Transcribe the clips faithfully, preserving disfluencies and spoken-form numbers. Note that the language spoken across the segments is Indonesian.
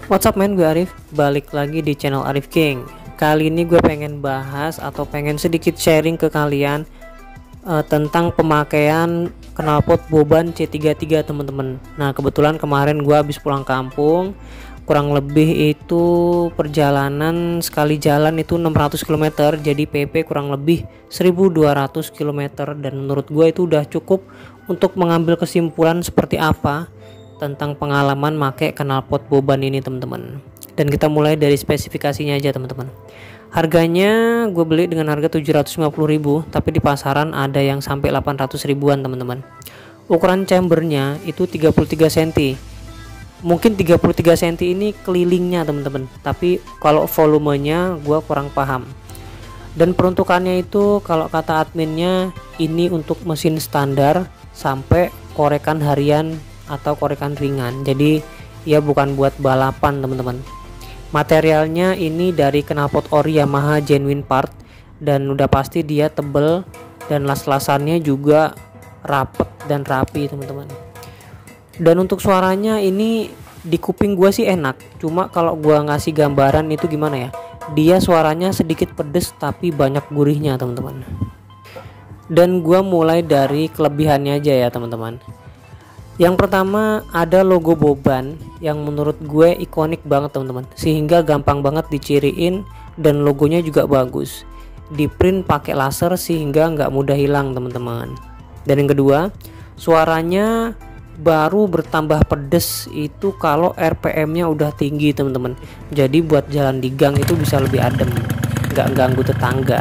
What's up man, gue Arif, balik lagi di channel Arif King. Kali ini gue pengen bahas atau pengen sedikit sharing ke kalian uh, tentang pemakaian knalpot Boban C tiga puluh tiga teman-teman. Nah kebetulan kemarin gue habis pulang kampung, kurang lebih itu perjalanan sekali jalan itu enam ratus kilometer, jadi P P kurang lebih seribu dua ratus kilometer, dan menurut gue itu udah cukup untuk mengambil kesimpulan seperti apa tentang pengalaman make knalpot Boban ini teman-teman. Dan kita mulai dari spesifikasinya aja teman-teman. Harganya gue beli dengan harga tujuh ratus lima puluh ribu, tapi di pasaran ada yang sampai delapan ratus ribuan teman-teman. Ukuran chambernya itu tiga puluh tiga sentimeter. Mungkin tiga puluh tiga sentimeter ini kelilingnya teman-teman, tapi kalau volumenya gue kurang paham. Dan peruntukannya itu kalau kata adminnya ini untuk mesin standar sampai korekan harian atau korekan ringan, jadi ya bukan buat balapan teman-teman. Materialnya ini dari knalpot ori Yamaha genuine part, dan udah pasti dia tebel dan las-lasannya juga rapet dan rapi teman-teman. Dan untuk suaranya ini di kuping gua sih enak, cuma kalau gua ngasih gambaran itu gimana ya, dia suaranya sedikit pedes tapi banyak gurihnya teman-teman. Dan gua mulai dari kelebihannya aja ya teman-teman. Yang pertama ada logo Boban yang menurut gue ikonik banget teman-teman, sehingga gampang banget diciriin, dan logonya juga bagus, di print pakai laser sehingga nggak mudah hilang teman-teman. Dan yang kedua, suaranya baru bertambah pedes itu kalau R P M-nya udah tinggi teman-teman, jadi buat jalan di gang itu bisa lebih adem, nggak ganggu tetangga.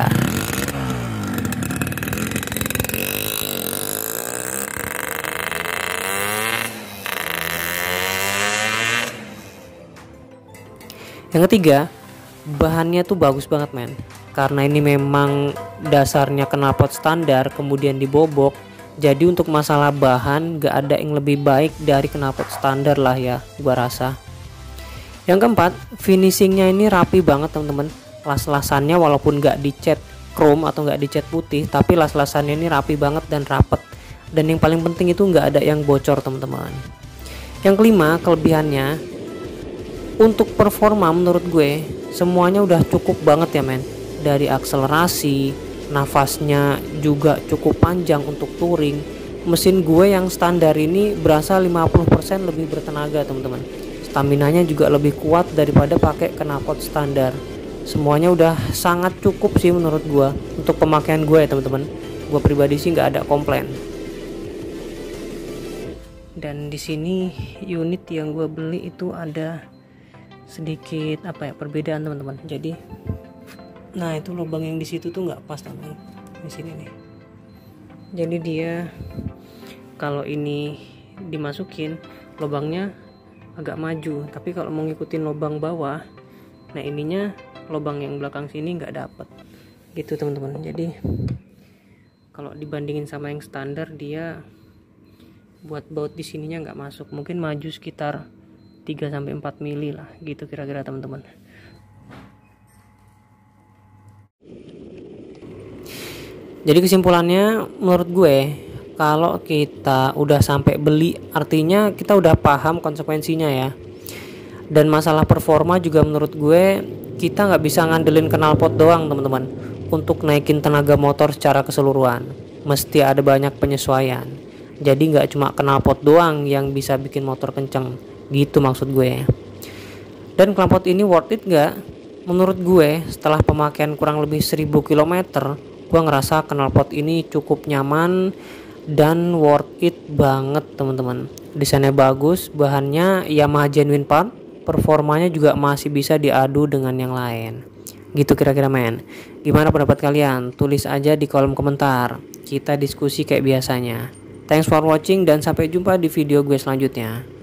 Yang ketiga, bahannya tuh bagus banget men, karena ini memang dasarnya knalpot standar kemudian dibobok, jadi untuk masalah bahan gak ada yang lebih baik dari knalpot standar lah ya gua rasa. Yang keempat, finishingnya ini rapi banget teman-teman. Las-lasannya walaupun gak dicat chrome atau gak dicat putih, tapi las-lasannya ini rapi banget dan rapet, dan yang paling penting itu gak ada yang bocor teman-teman. Yang kelima, kelebihannya untuk performa menurut gue semuanya udah cukup banget ya men. Dari akselerasi, nafasnya juga cukup panjang untuk touring. Mesin gue yang standar ini berasa lima puluh persen lebih bertenaga teman-teman. Staminanya juga lebih kuat daripada pakai knalpot standar. Semuanya udah sangat cukup sih menurut gue untuk pemakaian gue ya teman-teman. Gue pribadi sih nggak ada komplain. Dan di sini unit yang gue beli itu ada sedikit apa ya perbedaan teman-teman. Jadi nah itu lubang yang di situ tuh nggak pas teman-teman, di sini nih. Jadi dia kalau ini dimasukin lubangnya agak maju, tapi kalau mau ngikutin lubang bawah, nah ininya lubang yang belakang sini nggak dapet gitu teman-teman. Jadi kalau dibandingin sama yang standar, dia buat baut di sininya nggak masuk, mungkin maju sekitar tiga sampai empat mili lah gitu kira-kira teman-teman. Jadi kesimpulannya menurut gue, kalau kita udah sampai beli artinya kita udah paham konsekuensinya ya. Dan masalah performa juga menurut gue kita nggak bisa ngandelin knalpot doang teman-teman untuk naikin tenaga motor secara keseluruhan, mesti ada banyak penyesuaian. Jadi nggak cuma knalpot doang yang bisa bikin motor kenceng gitu maksud gue. Dan knalpot ini worth it gak? Menurut gue setelah pemakaian kurang lebih seribu kilometer, gue ngerasa knalpot ini cukup nyaman dan worth it banget teman-teman. Desainnya bagus, bahannya Yamaha genuine part, performanya juga masih bisa diadu dengan yang lain gitu kira-kira men. Gimana pendapat kalian? Tulis aja di kolom komentar, kita diskusi kayak biasanya. Thanks for watching dan sampai jumpa di video gue selanjutnya.